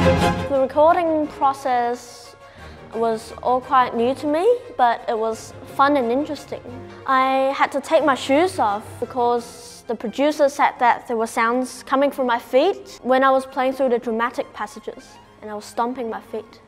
The recording process was all quite new to me, but it was fun and interesting. I had to take my shoes off because the producer said that there were sounds coming from my feet when I was playing through the dramatic passages, and I was stomping my feet.